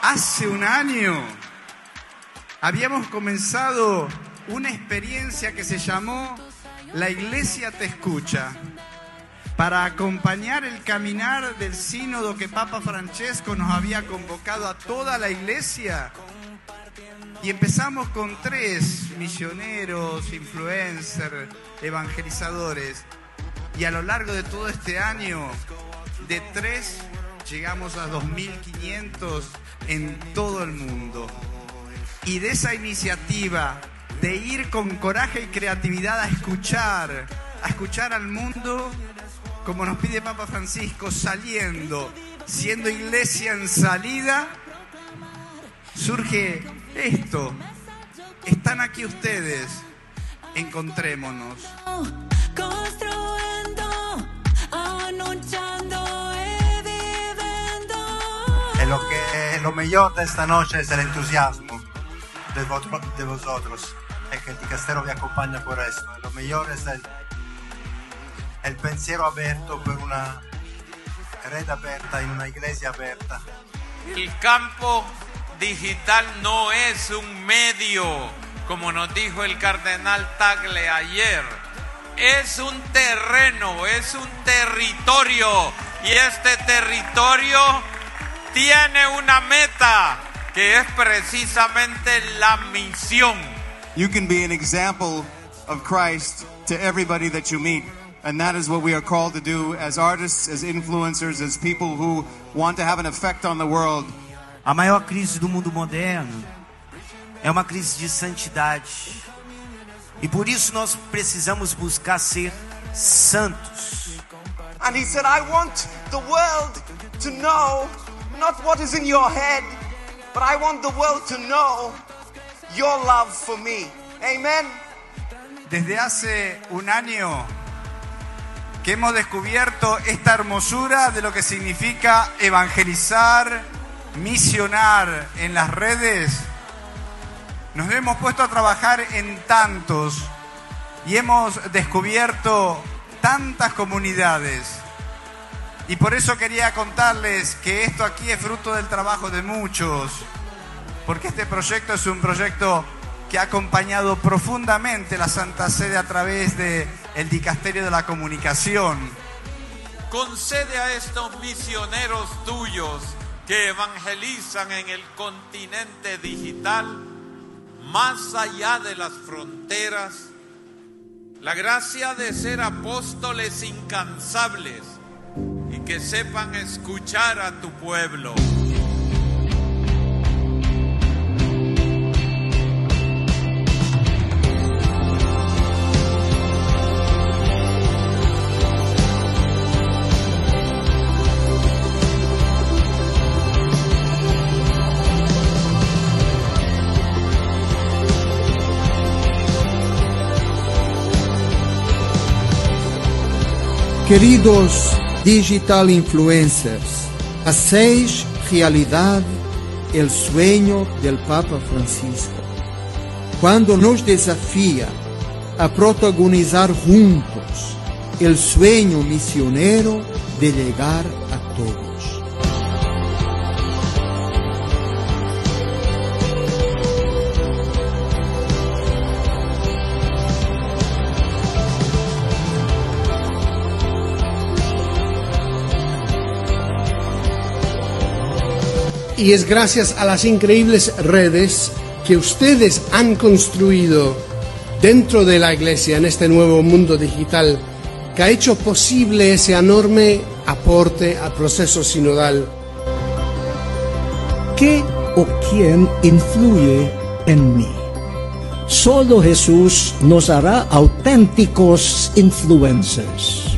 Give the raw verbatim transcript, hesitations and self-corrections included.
Hace un año habíamos comenzado una experiencia que se llamó La Iglesia Te Escucha, para acompañar el caminar del sínodo que Papa Francesco nos había convocado a toda la iglesia. Y empezamos con tres misioneros, influencers, evangelizadores. Y a lo largo de todo este año, de tres llegamos a dos mil quinientos en todo el mundo. Y de esa iniciativa de ir con coraje y creatividad a escuchar, a escuchar al mundo, como nos pide Papa Francisco, saliendo, siendo iglesia en salida, surge esto. Están aquí ustedes, encontrémonos. Lo que lo mejor de esta noche es el entusiasmo de, votro, de vosotros. Es que el dicastero vi acompaña por esto. Lo mejor es el, el pensiero abierto por una red abierta en una iglesia abierta. El campo digital no es un medio, como nos dijo el cardenal Tagle ayer. Es un terreno, es un territorio. Y este territorio tiene una meta, que es precisamente la misión. You can be an example of Christ to everybody that you meet. And that is what we are called to do as artists, as influencers, as people who want to have an effect on the world. A maior crise do mundo moderno é uma crise de santidade. E por isso nós precisamos buscar ser santos. And he said, I want the world to know not what is in your head, but I want the world to know your love for me. Amen. Desde hace un año que hemos descubierto esta hermosura de lo que significa evangelizar, misionar en las redes, nos hemos puesto a trabajar en tantos y hemos descubierto tantas comunidades. Y por eso quería contarles que esto aquí es fruto del trabajo de muchos, porque este proyecto es un proyecto que ha acompañado profundamente la Santa Sede a través del Dicasterio de la Comunicación. Concede a estos misioneros tuyos que evangelizan en el continente digital, más allá de las fronteras, la gracia de ser apóstoles incansables y que sepan escuchar a tu pueblo. Queridos digital influencers, hacéis realidad el sueño del Papa Francisco, cuando nos desafía a protagonizar juntos el sueño misionero de llegar a todos. Y es gracias a las increíbles redes que ustedes han construido dentro de la Iglesia en este nuevo mundo digital que ha hecho posible ese enorme aporte al proceso sinodal. ¿Qué o quién influye en mí? Solo Jesús nos hará auténticos influencers.